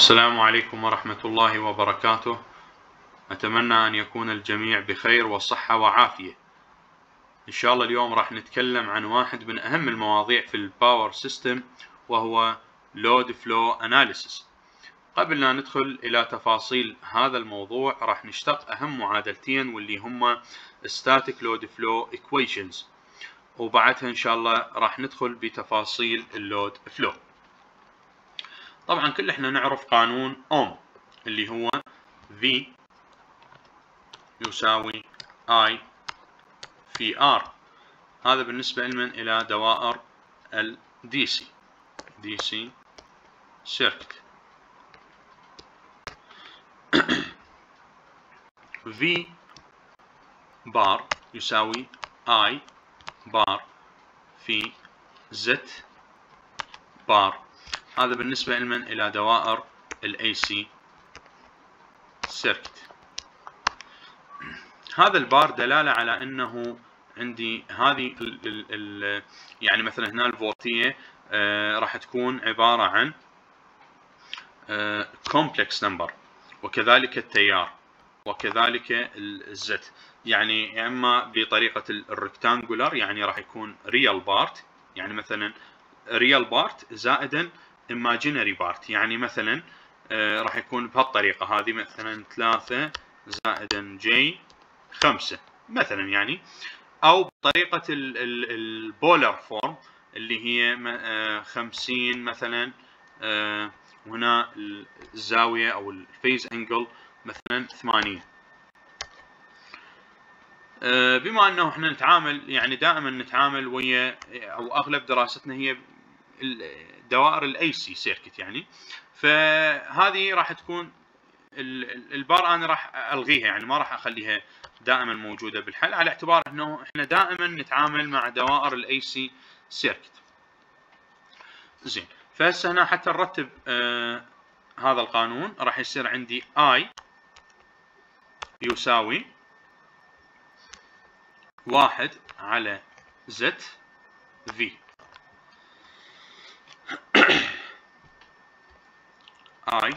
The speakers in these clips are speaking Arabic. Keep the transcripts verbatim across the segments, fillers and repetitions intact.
السلام عليكم ورحمة الله وبركاته. أتمنى أن يكون الجميع بخير وصحة وعافية. إن شاء الله اليوم راح نتكلم عن واحد من أهم المواضيع في الباور سيستم، وهو لود فلو أناليسيس. قبل لا ندخل إلى تفاصيل هذا الموضوع راح نشتق أهم معادلتين، واللي هما static load flow equations، وبعدها إن شاء الله راح ندخل بتفاصيل اللود فلو. طبعا كل احنا نعرف قانون اوم اللي هو V يساوي I في R. هذا بالنسبة لمن إلى دوائر ال دي سي دي سي circuit. V بار يساوي I بار في Z بار. هذا بالنسبة لمن إلى دوائر ال إيه سي circuit. هذا البار دلالة على أنه عندي هذه ال ال ال يعني مثلا هنا الفولتية آه راح تكون عبارة عن آه complex number، وكذلك التيار، وكذلك الزت. يعني يا اما بطريقة الريكتانجولار، يعني راح يكون ريال بارت، يعني مثلا ريال بارت زائدا imaginary بارت، يعني مثلا آه راح يكون بهالطريقة هذه، مثلا ثلاثة زائدا جي خمسة مثلا، يعني او بطريقة البولر فورم اللي هي خمسين مثلا، آه وهنا الزاوية او الفيز انجل مثلا ثمانين. آه بما انه احنا نتعامل، يعني دائما نتعامل ويا، او اغلب دراستنا هي دوائر الاي سي سيركت، يعني فهذه راح تكون البار انا راح الغيها، يعني ما راح اخليها دائما موجوده بالحل، على اعتبار انه احنا دائما نتعامل مع دوائر الاي سي سيركت. زين، فهسه هنا حتى نرتب آه هذا القانون، راح يصير عندي I يساوي واحد على Z V. I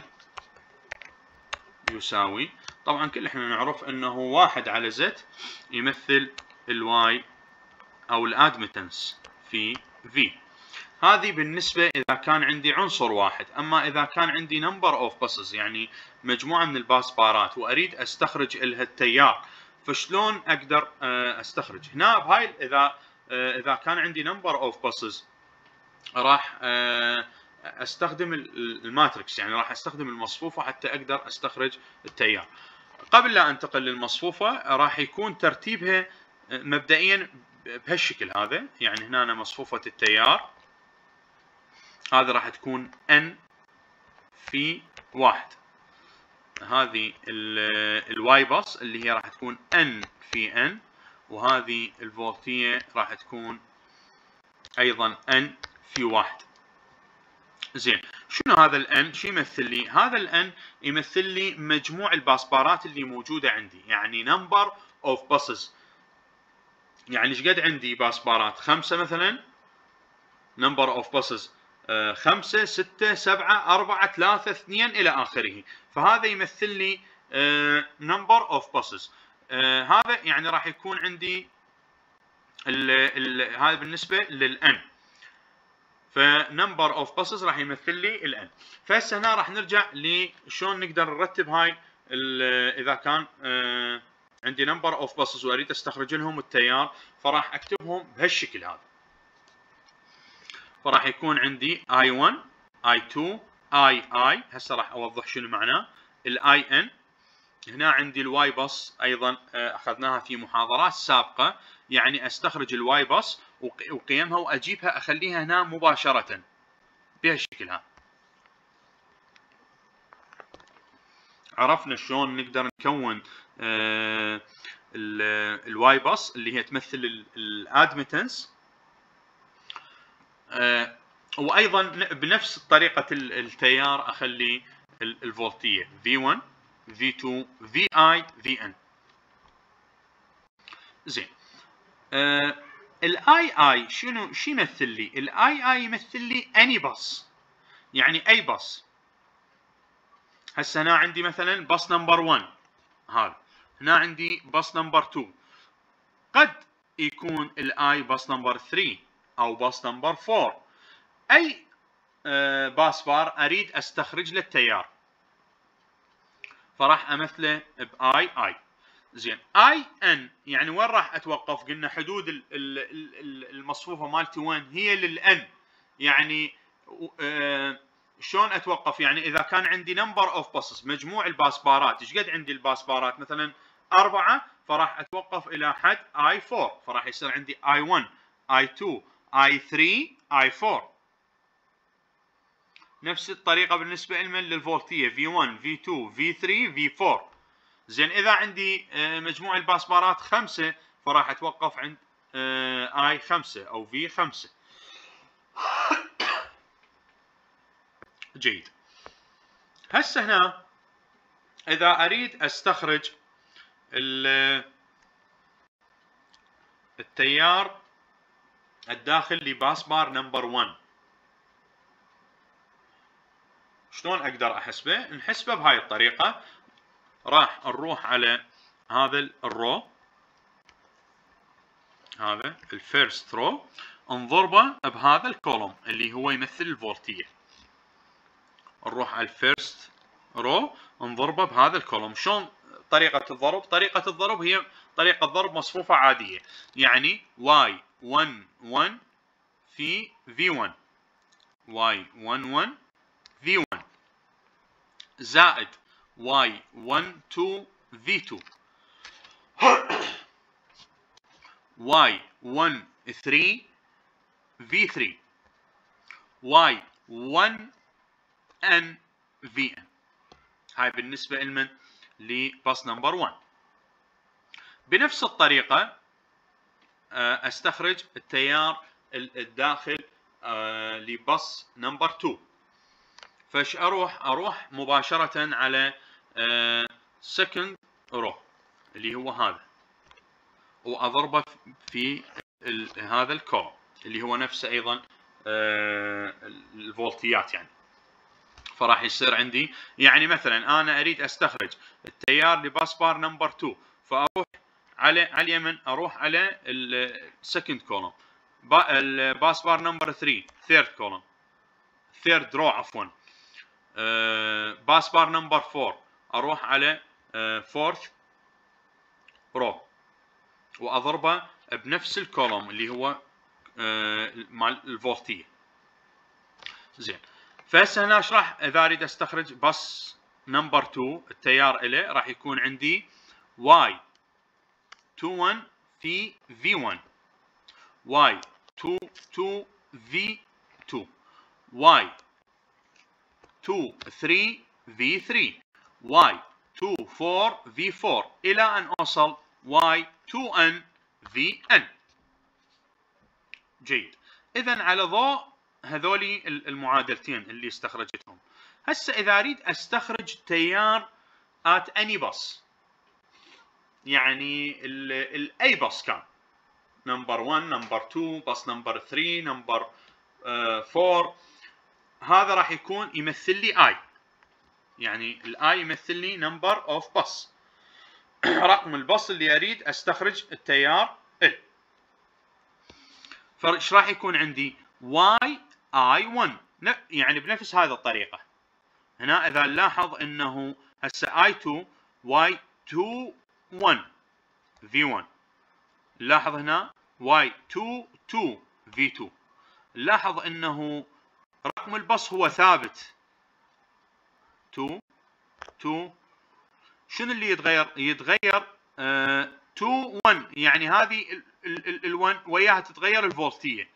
يساوي، طبعا كل احنا نعرف انه واحد على Z يمثل الواي او الادمتنس في V. هذه بالنسبة إذا كان عندي عنصر واحد. أما إذا كان عندي number of buses، يعني مجموعة من الباسبارات، وأريد أستخرج لها التيار، فشلون أقدر أستخرج؟ هنا بهاي إذا إذا كان عندي number of buses راح أستخدم الماتريكس، يعني راح أستخدم المصفوفة حتى أقدر أستخرج التيار. قبل لا أنتقل للمصفوفة راح يكون ترتيبها مبدئيا بهالشكل هذا، يعني هنا أنا مصفوفة التيار هذا راح تكون N في واحد، هذه الواي باص اللي هي راح تكون N في N، وهذه الفولتية راح تكون أيضا N في واحد. زين، شنو هذا ال N؟ شو يمثل لي؟ هذا ال N يمثل لي مجموع الباسبارات اللي موجودة عندي، يعني number of buses. يعني ايش قد عندي باسبارات؟ خمسة مثلا، number of buses آه خمسة، ستة، سبعة، أربعة، ثلاثة، اثنين إلى آخره. فهذا يمثل لي آه number of buses. آه هذا يعني راح يكون عندي ال ال هذا بالنسبة للN. فنمبر اوف buses راح يمثل لي الN. فهسه هنا راح نرجع لشلون نقدر نرتب هاي إذا كان آه عندي number of buses وأريد أستخرج لهم التيار، فراح أكتبهم بهالشكل هذا. فراح يكون عندي آي واحد آي اثنين آي آي. هسه راح اوضح شنو معناه الاي ان. هنا عندي الواي باص ايضا اخذناها في محاضرات سابقه، يعني استخرج الواي باص وقيمها واجيبها اخليها هنا مباشره بهالشكل هذا. عرفنا شلون نقدر نكون الواي باص اللي هي تمثل الادمتنس. آه وايضا بنفس طريقه التيار اخلي الفولتيه في واحد في اثنين في اي في ان. زين، آه الاي اي شنو شو يمثل لي؟ الاي اي يمثل لي اني باص، يعني اي باص. هسه هنا عندي مثلا باص نمبر واحد، هذا هنا عندي باص نمبر اثنين، قد يكون الاي باص نمبر ثلاثة او باص نمبر أربعة. اي آه باص بار اريد استخرج له التيار، فراح امثله باي اي. زين، اي ان يعني وين راح اتوقف؟ قلنا حدود المصفوفه مالتي وين هي للان، يعني آه شلون اتوقف؟ يعني اذا كان عندي نمبر اوف باصص، مجموع الباسبارات، ايش قد عندي الباسبارات؟ مثلا أربعة، فراح اتوقف الى حد اي أربعة، فراح يصير عندي اي واحد اي اثنين اي ثلاثة اي أربعة. نفس الطريقه بالنسبه لمن للفولتيه في واحد في اثنين في ثلاثة في أربعة. زين، اذا عندي مجموع الباسبارات خمسة، فراح اتوقف عند اي خمسة او في خمسة. جيد. هسه هنا اذا اريد استخرج التيار الداخل لباسبار نمبر واحد، شلون اقدر احسبه؟ نحسبه بهاي الطريقه. راح نروح على هذا الرو، هذا الفيرست رو، نضربه بهذا الكولوم اللي هو يمثل الفولتيه. نروح على الفيرست رو نضربه بهذا الكولوم. شلون طريقه الضرب؟ طريقه الضرب هي طريقه ضرب مصفوفه عاديه، يعني واي واحد واحد في في واحد، واي واحد واحد في واحد، زائد واي واحد اثنين في اثنين، واي واحد ثلاثة في ثلاثة، واي واحد ان في ان. هاي بالنسبه لمن لباص نمبر واحد. بنفس الطريقه استخرج التيار الداخل لباص نمبر اثنين. فايش اروح؟ اروح مباشره على سكند رو اللي هو هذا، واضربه في هذا الكولوم اللي هو نفسه ايضا الفولتيات يعني. فراح يصير عندي، يعني مثلا انا اريد استخرج التيار لباس بار نمبر اثنين، فاروح على على اليمين، اروح على السكند كولوم، الباس بار نمبر ثلاثة ثيرد كولوم، ثيرد رو عفوا، باس بار نمبر أربعة اروح على فورث رو، واضربه بنفس الكولوم اللي هو مال الفولتيه. زين، فهسه هنا ايش راح اذا اريد استخرج باص نمبر اثنين التيار له، راح يكون عندي واي اثنين واحد في في واحد، واي اثنين اثنين في اثنين، واي اثنين ثلاثة في ثلاثة، واي اثنين أربعة في أربعة، الى ان اوصل واي اثنين ان في ان. جيد. اذا على ضوء هذولي المعادلتين اللي استخرجتهم، هسه اذا اريد استخرج تيار ات اني باص، يعني الاي باص كان نمبر واحد نمبر اثنين باص نمبر ثلاثة نمبر أربعة، هذا راح يكون يمثل لي اي، يعني الاي يمثل لي نمبر اوف باص، رقم الباص اللي اريد استخرج التيار ال. فايش راح يكون عندي؟ واي اي واحد، يعني بنفس هذه الطريقه. هنا اذا نلاحظ انه هسه اي اثنين واي اثنين واحد في واحد، نلاحظ هنا واي اثنين اثنين في اثنين، نلاحظ انه رقم الباص هو ثابت اثنين اثنين. شنو اللي يتغير؟ يتغير اه اثنين واحد، يعني هذه ال1 وياها تتغير الفولتيه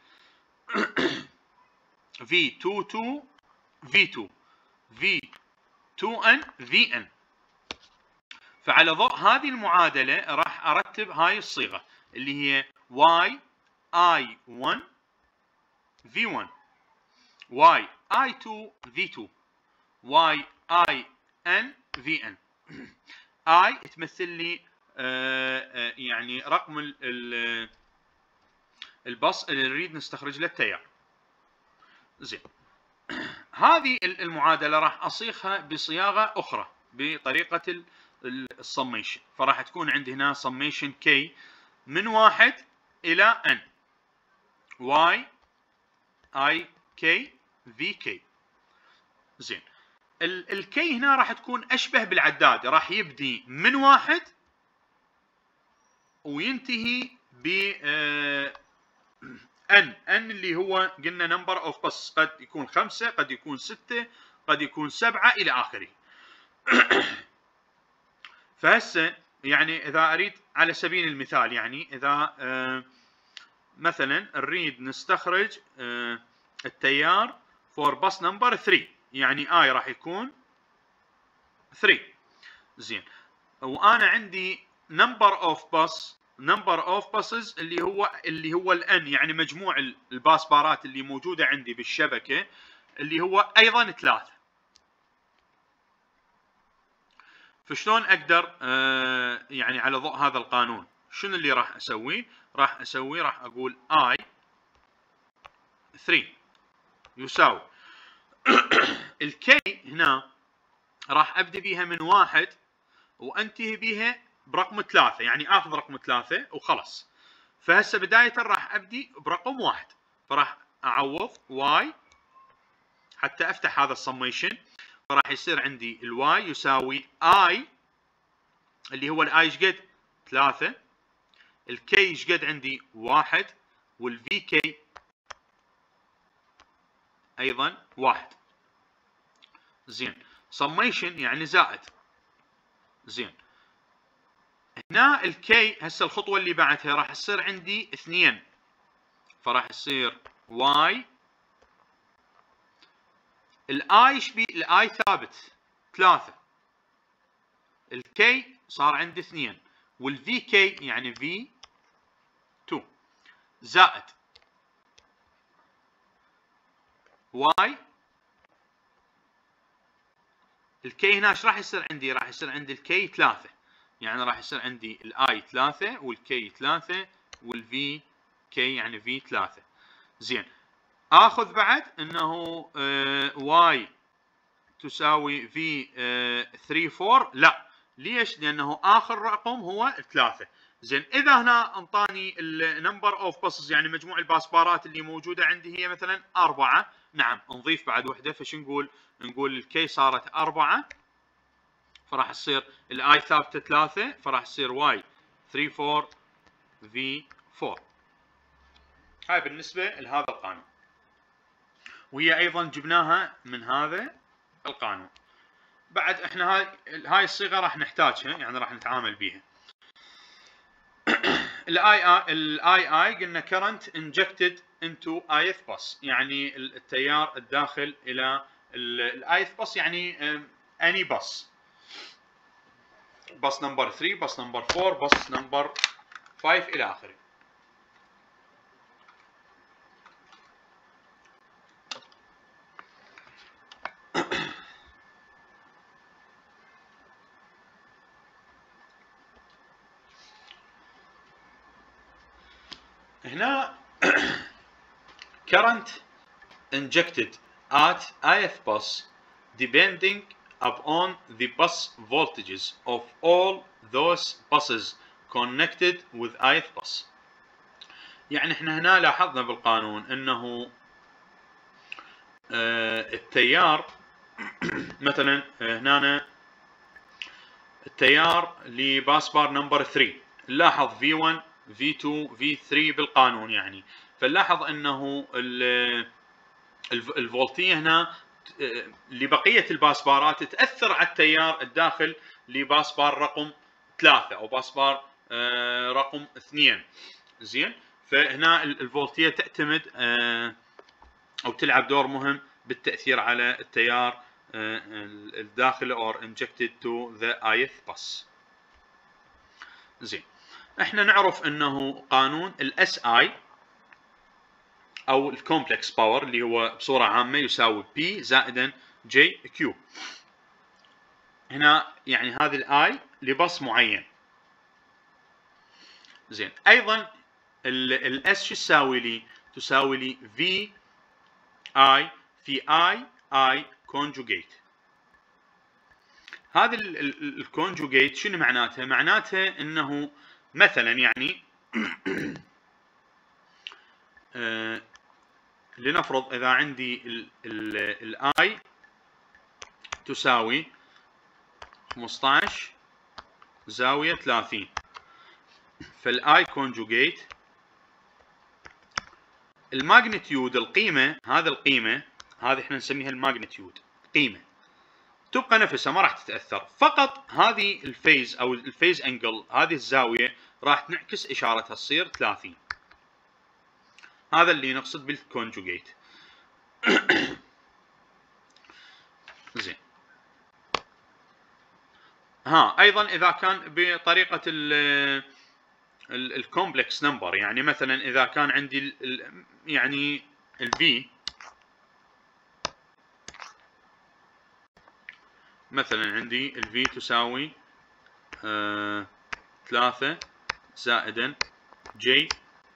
في اثنين اثنين في اثنين، في اثنين ان في ان. فعلى ضوء هذه المعادله راح ارتب هاي الصيغه اللي هي واي اي واحد في واحد، واي اي اثنين في اثنين، واي اي ان في ان. اي تمثل لي آه آه يعني رقم ال ال الباص اللي نريد نستخرج له التيار. زين، هذه المعادلة راح أصيغها بصياغة أخرى بطريقة السميشن، فراح تكون عندي هنا سميشن k من واحد إلى n y i k v k. زين، الكي هنا راح تكون أشبه بالعداد، راح يبدي من واحد وينتهي ب n n اللي هو قلنا نمبر اوف بس، قد يكون خمسة، قد يكون ستة، قد يكون سبعة إلى آخره. فهسه يعني إذا أريد على سبيل المثال، يعني إذا آه مثلا نريد نستخرج آه التيار فور باس نمبر ثلاثة، يعني I راح يكون ثلاثة. زين، وأنا عندي نمبر اوف باس نمبر اوف باسز اللي هو اللي هو الان، يعني مجموع الباسبارات اللي موجوده عندي بالشبكه اللي هو ايضا ثلاثه. فشلون اقدر آه يعني على ضوء هذا القانون شنو اللي راح اسويه؟ راح اسوي راح اقول I ثلاثة يساوي الكي هنا راح ابدي بيها من واحد وانتهي بيها برقم ثلاثة، يعني اخذ رقم ثلاثة وخلاص. فهسه بداية راح ابدي برقم واحد، فراح اعوض y حتى افتح هذا السميشن، فراح يصير عندي الواي يساوي i اللي هو الاي ايش قد؟ ثلاثة، الكي ايش قد عندي؟ واحد، والفي كي ايضا واحد. زين، سميشن يعني زائد. زين، هنا الكي هسه الخطوة اللي بعدها راح تصير عندي اثنين، فراح يصير واي الاي ايش بي؟ الاي ثابت ثلاثة، الكي صار عندي اثنين، والفي كي يعني في اثنين زائد واي الكي هنا ايش راح يصير عندي؟ راح يصير عندي الكي ثلاثة، يعني راح يصير عندي الاي ثلاثة والكي ثلاثة والفي كي يعني في ثلاثة. زين، اخذ بعد انه واي آه تساوي في آه ثلاثة أربعة، لا ليش؟ لانه اخر رقم هو ثلاثة. زين، اذا هنا انطاني النمبر اوف باسز يعني مجموع الباسبارات اللي موجوده عندي هي مثلا أربعة، نعم نضيف بعد وحده، فش نقول؟ نقول الكي صارت أربعة، فراح تصير الاي ثابته ثلاثة، فراح تصير واي ثلاثة أربعة في أربعة. هاي بالنسبه لهذا القانون، وهي ايضا جبناها من هذا القانون. بعد احنا هاي هاي الصيغه راح نحتاجها، يعني راح نتعامل بيها. الاي اي الاي اي قلنا current injected into ith bus، يعني التيار الداخل الى الايث bus، يعني any bus، bus number ثلاثة، bus number أربعة، bus number خمسة الى اخره. هنا current injected at ith bus depending upon the bus voltages of all those buses connected with ith bus. يعني احنا هنا لاحظنا بالقانون انه اه التيار مثلا هنا التيار لباسبار نمبر ثلاثة، نلاحظ في واحد في اثنين في ثلاثة بالقانون، يعني فنلاحظ انه الفولتيه هنا لبقيه الباسبارات تاثر على التيار الداخل لباسبار رقم ثلاثة او باسبار رقم اثنين. زين، فهنا الفولتيه تعتمد او تلعب دور مهم بالتاثير على التيار الداخلي or injected to the ith bus. زين، احنا نعرف انه قانون الاس اي او الكومبلكس باور اللي هو بصوره عامه يساوي بي زائدا جي كيو. هنا يعني هذه الاي لبص معين. زين، ايضا الاس شو تساوي لي؟ تساوي لي في اي في اي I conjugate. هذا الكونجوجيت شنو معناتها؟ معناتها انه مثلا يعني آه لنفرض اذا عندي الاي تساوي خمسة عشر زاوية ثلاثين، فالاي كونجوجيت الماجنتيود القيمة، هذا القيمة هذه احنا نسميها الماجنتيود، قيمة تبقى نفسها ما راح تتأثر، فقط هذه الفيز او الفيز انجل هذه الزاوية راح تنعكس اشارتها تصير ثلاثين. هذا اللي نقصد بالكونجوجيت. زين. ها ايضا اذا كان بطريقة الكومبلكس نمبر، يعني مثلا اذا كان عندي ال يعني الفي مثلا عندي الفي تساوي آه ثلاثة زائدا جي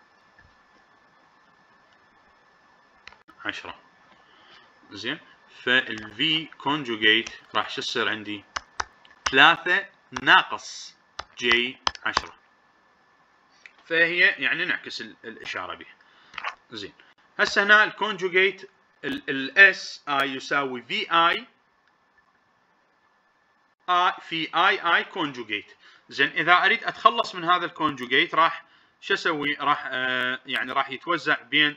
عشرة. زين، فالفي كونجوجيت راح شو تصير عندي؟ ثلاثة ناقص جي عشرة، فهي يعني نعكس الاشاره بها. زين، هسه هنا الكونجوجيت الاس اي يساوي في اي في اي اي كونجوجيت. زين، اذا اريد اتخلص من هذا الكونجوجيت راح شو اسوي؟ راح آه يعني راح يتوزع بين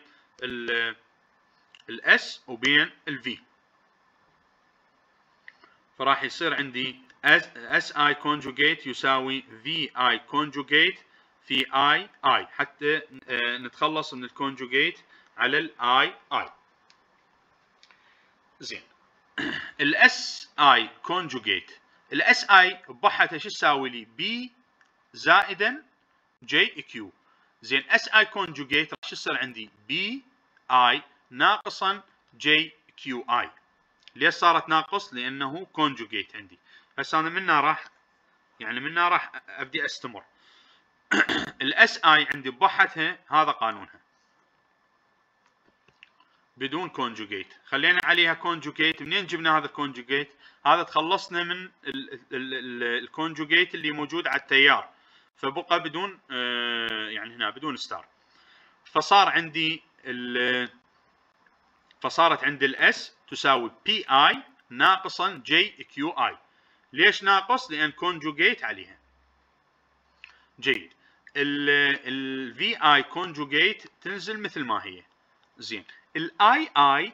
الاس وبين الفي، فراح يصير عندي اس اي كونجوجيت يساوي في اي كونجوجيت في اي اي، حتى آه نتخلص من الكونجوجيت على الاي اي. زين، الاس اي كونجوجيت الاس اي ببحثها شو تساوي لي؟ بي زائدا جي كيو. زين، اس اي كونجوجيت راح شو يصير عندي؟ بي اي ناقصا جي كيو اي. ليش صارت ناقص؟ لانه كونجوجيت عندي. هسه انا منها راح يعني منها راح ابدي استمر. الاس اي عندي ببحثها هذا قانونها بدون كونجوجيت، خلينا عليها كونجوجيت. منين جبنا هذا الكونجوجيت؟ هذا تخلصنا من الكونجوجيت اللي موجود على التيار، فبقى بدون آه يعني هنا بدون ستار، فصار عندي فصارت عندي الاس تساوي بي اي ناقصا جي كيو اي. ليش ناقص؟ لان كونجوجيت عليها. جيد، الفي اي كونجوجيت تنزل مثل ما هي. زين، الاي اي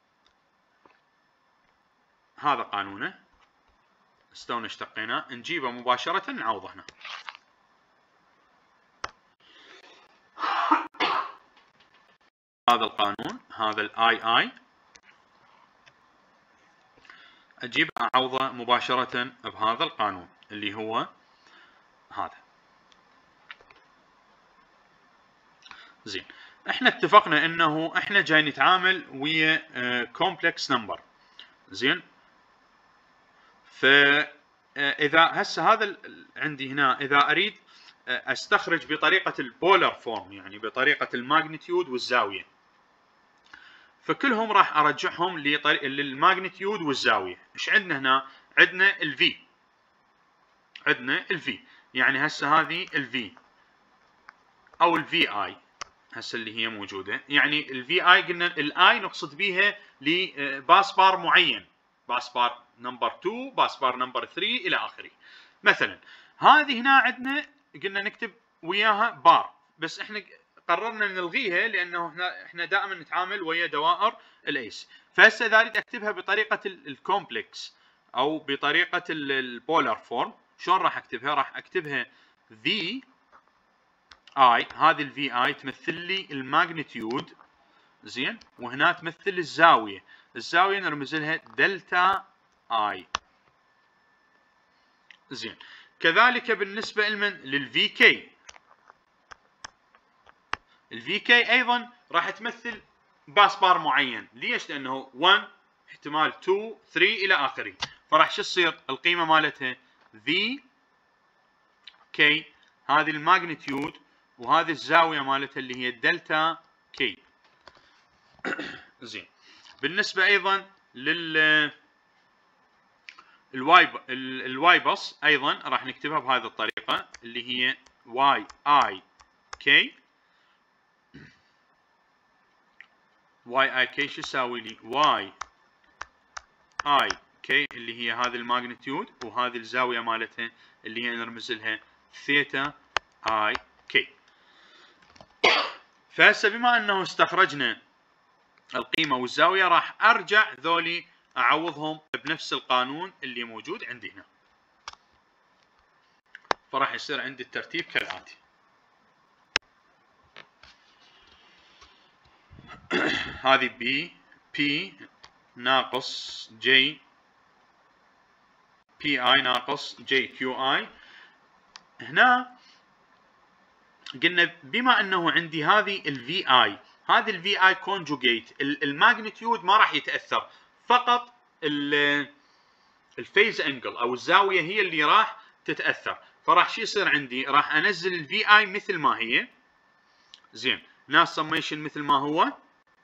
هذا قانونه استونا اشتقيناه، نجيبه مباشرة نعوضه هنا. هذا القانون، هذا الاي اي اجيب اعوضه مباشرة بهذا القانون اللي هو هذا. زين، احنا اتفقنا انه احنا جاي نتعامل ويا كومبلكس نمبر. زين، فاذا هسه هذا عندي هنا اذا اريد استخرج بطريقه البولر فورم، يعني بطريقه الماجنتيود والزاويه، فكلهم راح ارجعهم للماجنتيود والزاويه. ايش عندنا هنا؟ عندنا الفي عندنا الفي يعني هسه هذه الفي او الفي اي هسه اللي هي موجوده، يعني الفي اي قلنا الاي نقصد بها لباس بار معين، باس بار نمبر اثنين، باس بار نمبر ثلاثة الى اخره. مثلا هذه هنا عندنا قلنا نكتب وياها بار، بس احنا قررنا نلغيها لانه احنا احنا دائما نتعامل ويا دوائر الايس. فهسه اذا اريد اكتبها بطريقه الكومبلكس او بطريقه البولار فورم، شلون راح اكتبها؟ راح اكتبها في اي، هذه الفي اي تمثل لي الماجنتيود. زين، وهنا تمثل الزاويه، الزاويه نرمز لها دلتا اي. زين، كذلك بالنسبه لمن؟ للفي كي. الفي كي ايضا راح تمثل باس بار معين. ليش؟ لانه واحد احتمال اثنين ثلاثة الى اخره، فراح شو تصير القيمه مالتها؟ في كي، هذه الماجنتيود وهذه الزاويه مالتها اللي هي دلتا كي. زين، بالنسبه ايضا لل الواي الواي بس ايضا راح نكتبها بهذه الطريقه اللي هي واي اي كي. واي اي كي شو يساوي لي؟ واي اي كي اللي هي هذه الماجنتيود وهذه الزاويه مالتها اللي هي نرمز لها ثيتا اي كي. فهسه بما انه استخرجنا القيمه والزاويه راح ارجع ذولي اعوضهم بنفس القانون اللي موجود عندي هنا. فراح يصير عندي الترتيب كالاتي. هذه بي بي ناقص جي بي اي ناقص جي كيو اي. هنا قلنا بما انه عندي هذه الفي اي، هذه الفي اي كونجوجيت، الماجنتيود ما راح يتاثر، فقط الفيز انجل او الزاويه هي اللي راح تتاثر. فراح شو يصير عندي؟ راح انزل الفي اي مثل ما هي. زين، ناس سميشن مثل ما هو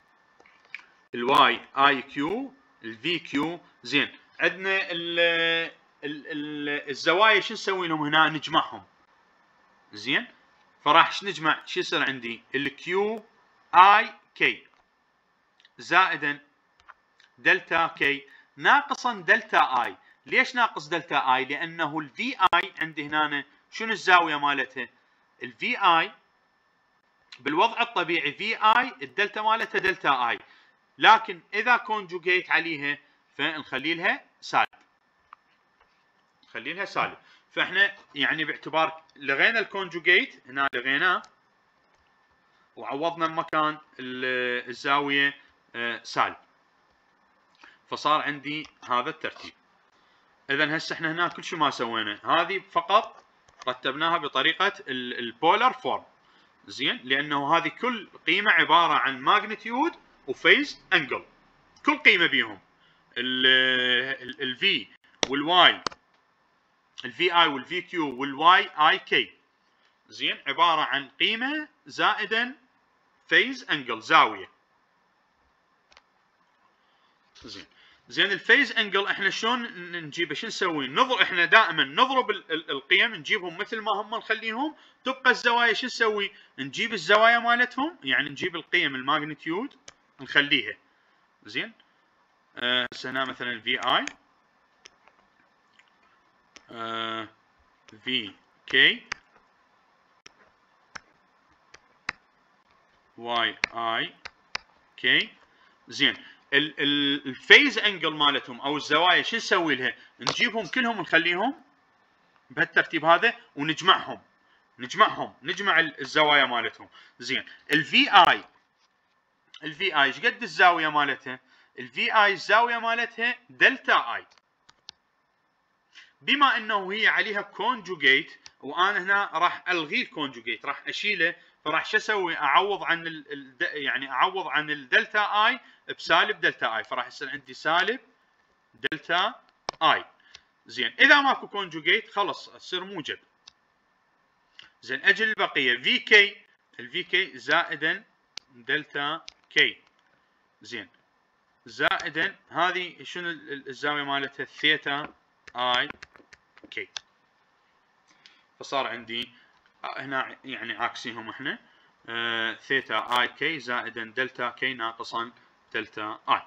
الواي اي كيو الفي كيو. زين، عندنا ال ال ال الزوايا شو نسوي لهم هنا؟ نجمعهم. زين، فراح شو نجمع؟ شو يصير عندي؟ الكيو اي كي زائدا دلتا كي ناقصا دلتا اي. ليش ناقص دلتا اي؟ لانه الفي اي عندي هنا شنو الزاويه مالتها؟ الفي اي بالوضع الطبيعي في اي الدلتا مالتها دلتا اي، لكن اذا كونجوجيت عليها فنخلي لها سالب، نخلي لها سالب. فاحنا يعني باعتبار لغينا الكونجوجيت هنا، لغيناه وعوضنا مكان الزاويه سالب، فصار عندي هذا الترتيب. اذا هسه احنا هنا كل شيء ما سوينا، هذه فقط رتبناها بطريقه البولار فورم. زين، لانه هذه كل قيمه عباره عن ماجنتيود وفيز انجل، كل قيمه بيهم الفي والواي، الفي اي والفي كيو والواي اي كي. زين، عباره عن قيمه زائدا فيز انجل زاويه. زين زين الفيز انجل احنا شلون نجيبه؟ شو نسوي؟ نضرب، احنا دائما نضرب القيم نجيبهم مثل ما هم نخليهم، تبقى الزوايا شو نسوي؟ نجيب الزوايا مالتهم، يعني نجيب القيم الماجنتيود نخليها. زين، هسه هنا مثلا الفي اي في كي واي اي كي. زين، الفيز انجل مالتهم او الزوايا شو نسوي لها؟ نجيبهم كلهم نخليهم بهالترتيب هذا ونجمعهم، نجمعهم نجمع الزوايا مالتهم. زين، الفي اي الفي اي ايش قد الزاويه مالتها؟ الفي اي الزاويه مالتها دلتا اي. بما انه هي عليها كونجوجيت وانا هنا راح الغي الكونجوجيت، راح اشيله، فراح شو اسوي؟ اعوض عن ال يعني اعوض عن الدلتا اي بسالب دلتا اي، فراح يصير عندي سالب دلتا اي. زين، اذا ماكو كونجوجيت خلص تصير موجب. زين، اجي البقيه في كي، الفي كي زائدا دلتا كي. زين، زائدا هذه شنو الزاويه مالتها؟ ثيتا اي كي. فصار عندي هنا يعني عاكسيهم احنا، آه ثيتا اي كي زائدا دلتا كي ناقصا دلتا اي.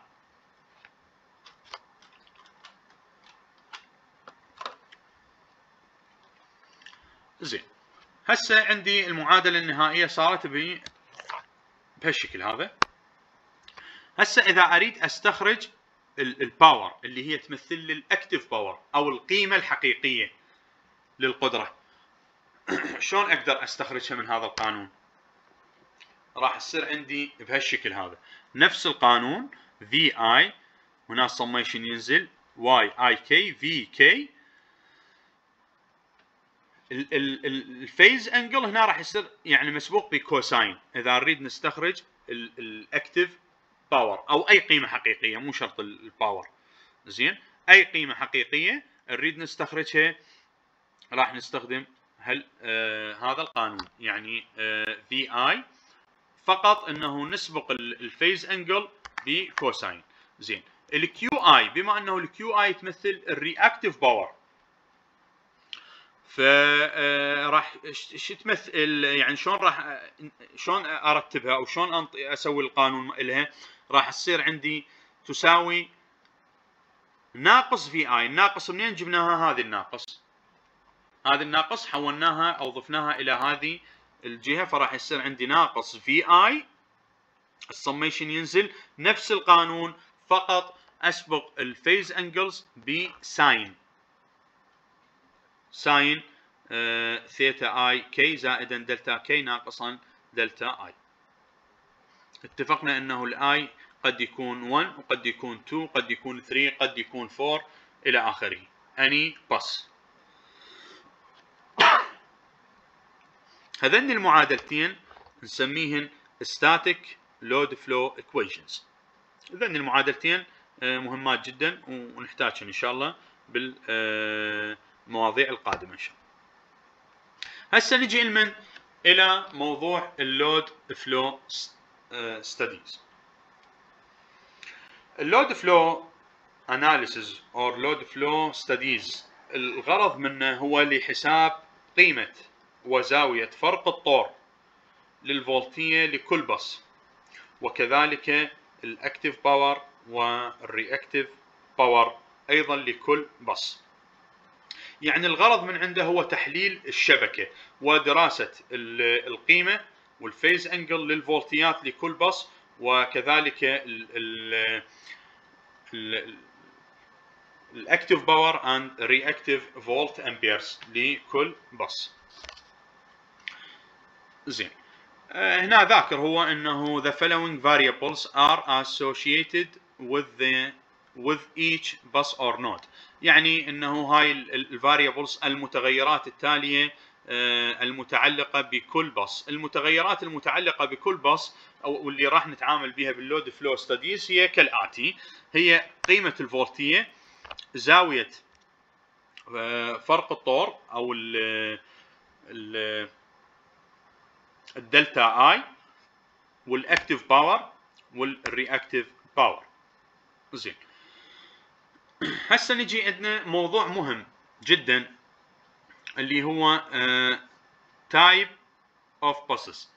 زين، هسه عندي المعادله النهائيه صارت ب بهالشكل هذا. هسه اذا اريد استخرج الباور اللي هي تمثل لي الاكتف باور او القيمه الحقيقيه للقدره، شلون اقدر استخرجها من هذا القانون؟ راح يصير عندي بهالشكل هذا نفس القانون، في اي هنا السميشن ينزل واي اي كي في كي. الفيز انجل هنا راح يصير يعني مسبوق بكوساين اذا نريد نستخرج الاكتف باور او اي قيمه حقيقيه، مو شرط الباور. زين، اي قيمه حقيقيه نريد نستخرجها راح نستخدم هل آه هذا القانون، يعني آه في اي فقط انه نسبق الفيز انجل بكوساين. زين، الكيو اي بما انه الكيو اي تمثل الرياكتيف باور، فراح ايش تمثل يعني شلون راح شلون ارتبها او شلون اسوي القانون لها؟ راح تصير عندي تساوي ناقص في اي. الناقص منين جبناها؟ هذه الناقص، هذه الناقص حولناها او ضفناها الى هذه الجهه، فراح يصير عندي ناقص في اي. السميشن ينزل نفس القانون، فقط اسبق الفيز انجلز بساين، ساين آه ثيتا اي كي زائدا دلتا كي ناقصا دلتا اي. اتفقنا انه الاي قد يكون واحد وقد يكون اثنين قد يكون ثلاثة قد يكون أربعة الى اخره. اني بس هذين المعادلتين نسميهن static load flow equations. هذين المعادلتين مهمات جدا ونحتاجهن ان شاء الله بالمواضيع القادمه ان شاء الله. هسه نجي لمن الى موضوع اللود فلو ستاديز. اللود فلو اناليسيز او لود فلو ستاديز الغرض منه هو لحساب قيمه وزاويه فرق الطور للفولتيه لكل بص، وكذلك الاكتيف باور والرياكتيف باور ايضا لكل بص. يعني الغرض من عنده هو تحليل الشبكه ودراسه القيمه والفيز انجل للفولتيات لكل بص، وكذلك الاكتيف باور اند رياكتيف فولت امبيرز لكل بص. زين، هنا ذاكر هو انه the following variables are associated with the with each bus or node. يعني انه هاي الفاريبلز المتغيرات التاليه المتعلقه بكل بص. المتغيرات المتعلقه بكل بص او اللي راح نتعامل بها باللود فلو ستاديز هي كالاتي: هي قيمه الفولتيه، زاويه فرق الطور او ال ال الدلتا اي، والاكتيف باور والرياكتيف باور. زين، هسه نجي عندنا موضوع مهم جدا اللي هو تايب اوف باسز.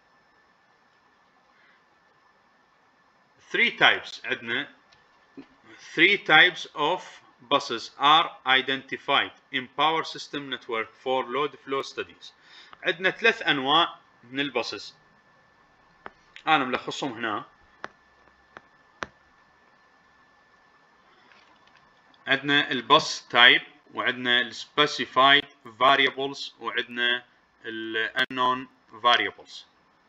three types عندنا three types of buses are identified in power system network for load flow studies. عندنا ثلاث انواع من الباسز انا ملخصهم هنا. عندنا الباس تايب، وعندنا السبيسيفايد فاريبلز، وعندنا الانون فاريبلز.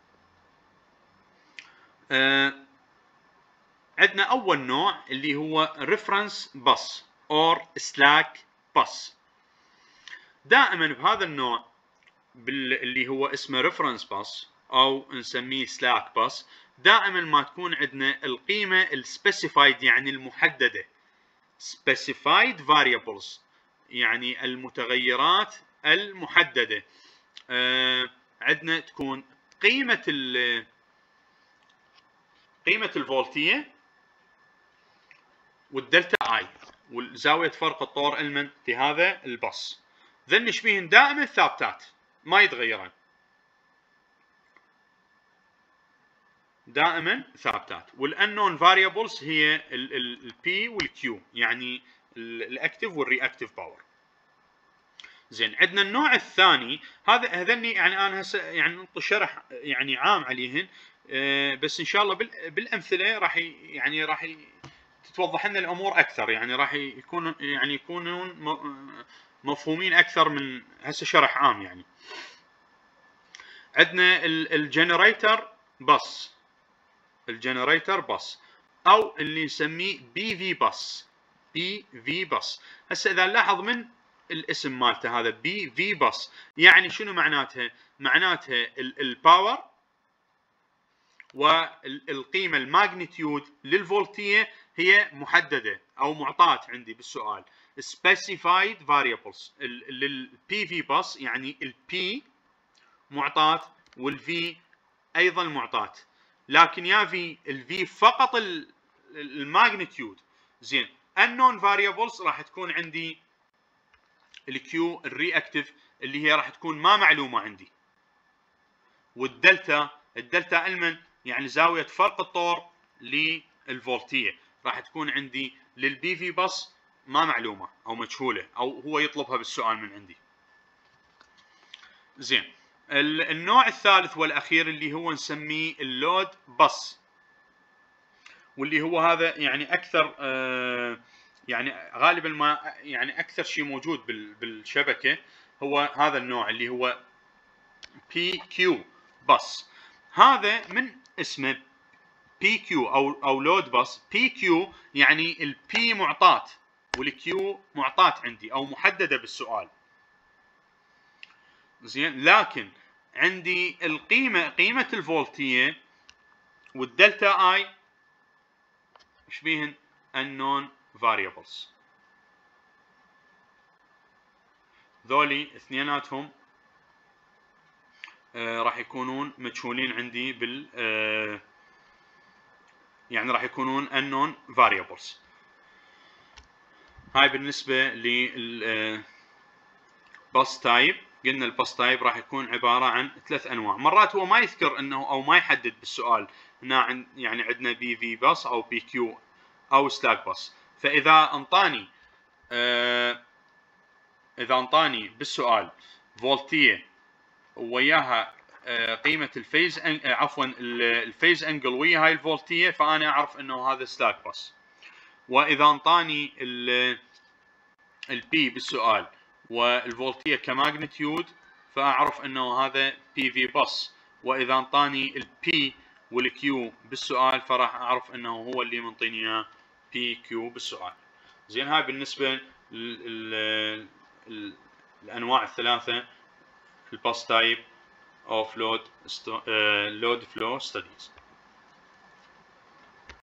آه عندنا اول نوع اللي هو ريفرنس باس اور سلاك باس. دائما بهذا النوع اللي هو اسمه ريفرنس باس او نسميه سلاك باس، دائما ما تكون عندنا القيمه السبيسيفايد يعني المحدده، specified variables يعني المتغيرات المحدده. آه عندنا تكون قيمه ال قيمه الفولتيه والدلتا اي وزاويه فرق الطور المن في هذا الباص. ذن شبيهن دائما ثابتات ما يتغيران، دائما ثابتات. والانون فاريبلز هي البي والكيو يعني الاكتيف والرياكتيف باور. زين، عندنا النوع الثاني، هذا هذني يعني انا هسه يعني نعطي شرح يعني عام عليهن، أه بس ان شاء الله بالامثله راح يعني راح تتوضح لنا الامور اكثر، يعني راح يكون يعني يكونون مفهومين اكثر من هسه شرح عام. يعني عندنا الجنريتر بس، الجنريتر بس او اللي نسميه بي في بس، بي في بس. هسه اذا نلاحظ من الاسم مالته هذا بي في بس، يعني شنو معناتها؟ معناتها الباور والقيمه الماجنتيود للفولتيه هي محدده او معطاه عندي بالسؤال specified variables. للبي في بس يعني البي معطاه والفي ايضا معطاه، لكن يا في الفي فقط الماجنتيود زين unknown variables راح تكون عندي الكيو الرياكتيف اللي هي راح تكون ما معلومه عندي، والدلتا الدلتا المن يعني زاويه فرق الطور للفولتيه راح تكون عندي للبي في بس ما معلومه او مجهوله او هو يطلبها بالسؤال من عندي. زين النوع الثالث والاخير اللي هو نسميه اللود بس، واللي هو هذا يعني اكثر آه يعني غالبا ما يعني اكثر شيء موجود بالشبكه هو هذا النوع اللي هو بي كيو بس. هذا من اسمه بي كيو او او لود بس. بي كيو يعني البي معطاه والكيو معطاه عندي او محدده بالسؤال. زين لكن عندي القيمه قيمه الفولتيه والدلتا اي ايش بيهن؟ unknown variables. ذولي اثنيناتهم آه راح يكونون مجهولين عندي بال آه يعني راح يكونون unknown variables. هاي بالنسبة لل bus type. قلنا الباس تايب راح يكون عبارة عن ثلاث انواع. مرات هو ما يذكر انه او ما يحدد بالسؤال هنا عند يعني عندنا بي في باس او بي كيو او سلاك باس. فاذا انطاني آه اذا انطاني بالسؤال فولتيه وياها آه قيمه الفيز آه عفوا الفيز انجل ويا هاي الفولتيه فانا اعرف انه هذا سلاك باس. واذا انطاني البي بالسؤال والفولتيه كماجنتيود فاعرف انه هذا بي في باس. واذا انطاني البي والكيو بالسؤال فراح اعرف انه هو اللي منطيني اياه بي كيو بالسؤال. زين هاي بالنسبه للانواع الثلاثه الباس تايب اوف لود لود فلو ستديز.